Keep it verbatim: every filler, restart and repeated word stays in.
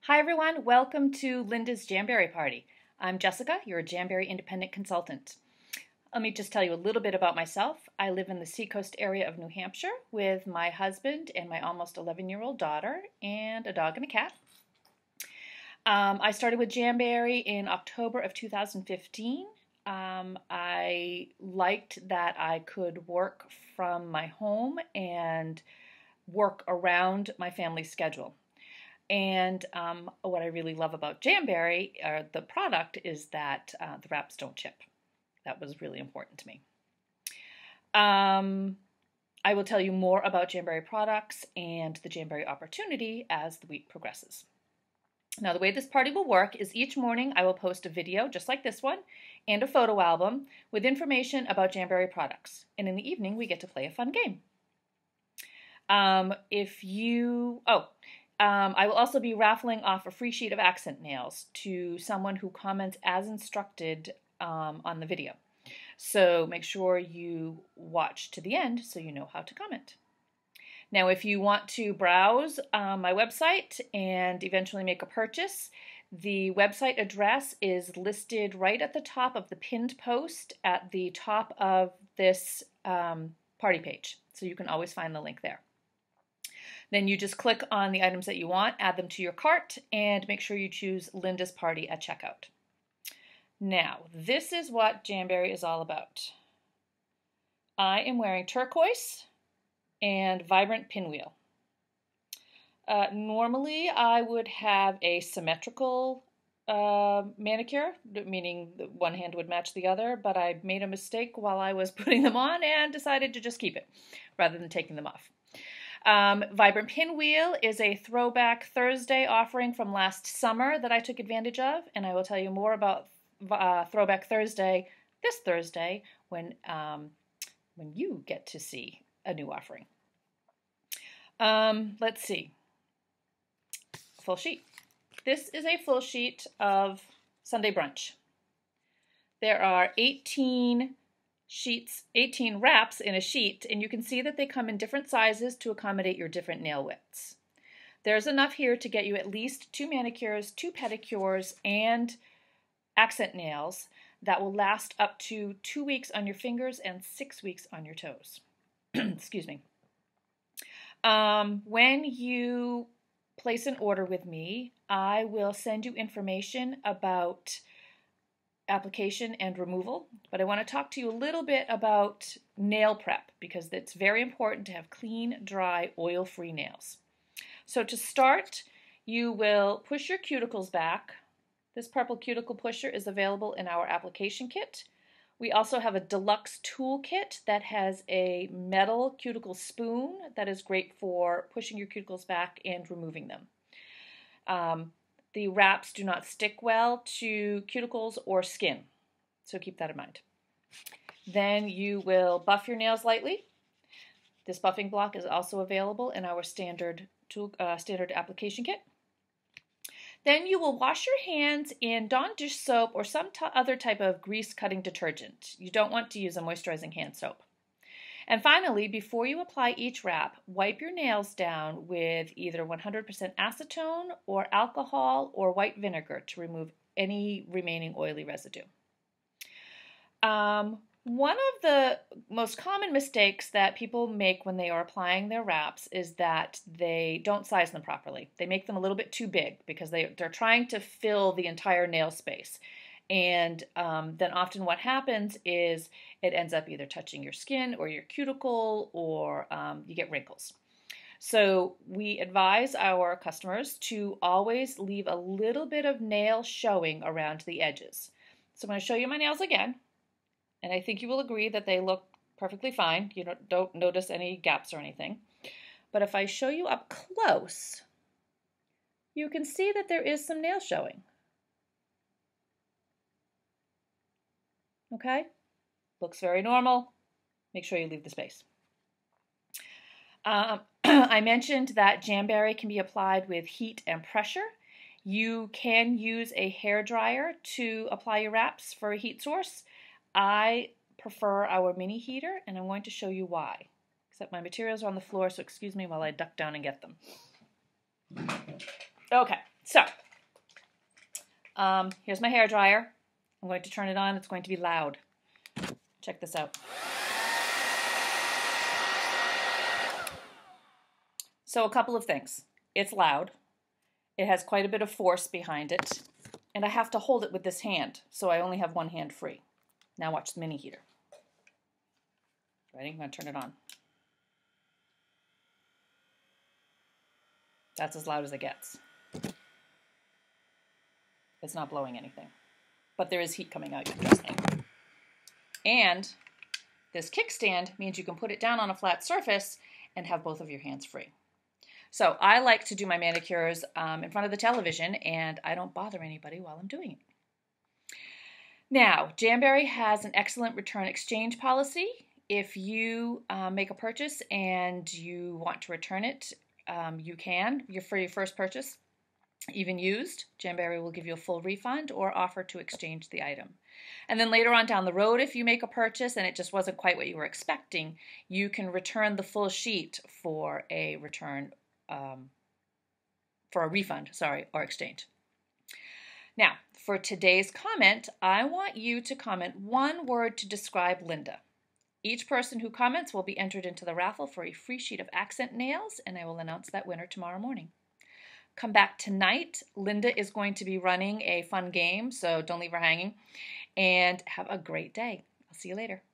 Hi everyone, welcome to Linda's Jamberry Party. I'm Jessica, your Jamberry Independent Consultant. Let me just tell you a little bit about myself. I live in the Seacoast area of New Hampshire with my husband and my almost eleven-year-old daughter and a dog and a cat. Um, I started with Jamberry in October of two thousand fifteen. Um, I liked that I could work from my home and work around my family's schedule. And um, what I really love about Jamberry, uh, the product, is that uh, the wraps don't chip. That was really important to me. Um, I will tell you more about Jamberry products and the Jamberry opportunity as the week progresses. Now, the way this party will work is each morning I will post a video just like this one and a photo album with information about Jamberry products. And in the evening, we get to play a fun game. Um, if you, oh, Um, I will also be raffling off a free sheet of accent nails to someone who comments as instructed um, on the video. So make sure you watch to the end so you know how to comment. Now, if you want to browse um, my website and eventually make a purchase, the website address is listed right at the top of the pinned post at the top of this um, party page. So you can always find the link there. Then you just click on the items that you want, add them to your cart, and make sure you choose Linda's Party at checkout. Now, this is what Jamberry is all about. I am wearing turquoise and vibrant pinwheel. Uh, normally, I would have a symmetrical uh, manicure, meaning one hand would match the other, but I made a mistake while I was putting them on and decided to just keep it rather than taking them off. Um, Vibrant Pinwheel is a Throwback Thursday offering from last summer that I took advantage of, and I will tell you more about uh, Throwback Thursday this Thursday when, um, when you get to see a new offering. Um, let's see. Full sheet. This is a full sheet of Sunday brunch. There are eighteen sheets, eighteen wraps in a sheet, and you can see that they come in different sizes to accommodate your different nail widths. There's enough here to get you at least two manicures, two pedicures, and accent nails that will last up to two weeks on your fingers and six weeks on your toes. Excuse me. Um, when you place an order with me, I will send you information about application and removal, but I want to talk to you a little bit about nail prep because it's very important to have clean, dry, oil-free nails. So to start, you will push your cuticles back. This purple cuticle pusher is available in our application kit. We also have a deluxe tool kit that has a metal cuticle spoon that is great for pushing your cuticles back and removing them. Um, The wraps do not stick well to cuticles or skin, so keep that in mind. Then you will buff your nails lightly. This buffing block is also available in our standard tool, uh, standard application kit. Then you will wash your hands in Dawn dish soap or some other type of grease-cutting detergent. You don't want to use a moisturizing hand soap. And finally, before you apply each wrap, wipe your nails down with either one hundred percent acetone or alcohol or white vinegar to remove any remaining oily residue. Um, one of the most common mistakes that people make when they are applying their wraps is that they don't size them properly. They make them a little bit too big because they, they're trying to fill the entire nail space. And um, then often what happens is it ends up either touching your skin or your cuticle or um, you get wrinkles. So we advise our customers to always leave a little bit of nail showing around the edges. So I'm going to show you my nails again, and I think you will agree that they look perfectly fine. You don't, don't notice any gaps or anything. But if I show you up close, you can see that there is some nail showing. Okay, looks very normal. Make sure you leave the space. Um, I mentioned that Jamberry can be applied with heat and pressure. You can use a hair dryer to apply your wraps for a heat source. I prefer our mini heater, and I'm going to show you why. Except my materials are on the floor, so excuse me while I duck down and get them. Okay, So, um, here's my hair dryer. I'm going to turn it on. It's going to be loud. Check this out. So a couple of things. It's loud. It has quite a bit of force behind it. And I have to hold it with this hand, so I only have one hand free. Now watch the mini heater. Ready? I'm going to turn it on. That's as loud as it gets. It's not blowing anything. But there is heat coming out, you're just saying. And this kickstand means you can put it down on a flat surface and have both of your hands free. So I like to do my manicures um, in front of the television, and I don't bother anybody while I'm doing it. Now, Jamberry has an excellent return exchange policy. If you uh, make a purchase and you want to return it, um, you can. You're for your first purchase, even used, Jamberry will give you a full refund or offer to exchange the item. And then later on down the road, if you make a purchase and it just wasn't quite what you were expecting, you can return the full sheet for a return, um, for a refund, sorry, or exchange. Now, for today's comment, I want you to comment one word to describe Linda. Each person who comments will be entered into the raffle for a free sheet of accent nails, and I will announce that winner tomorrow morning. Come back tonight. Linda is going to be running a fun game, so don't leave her hanging. And have a great day. I'll see you later.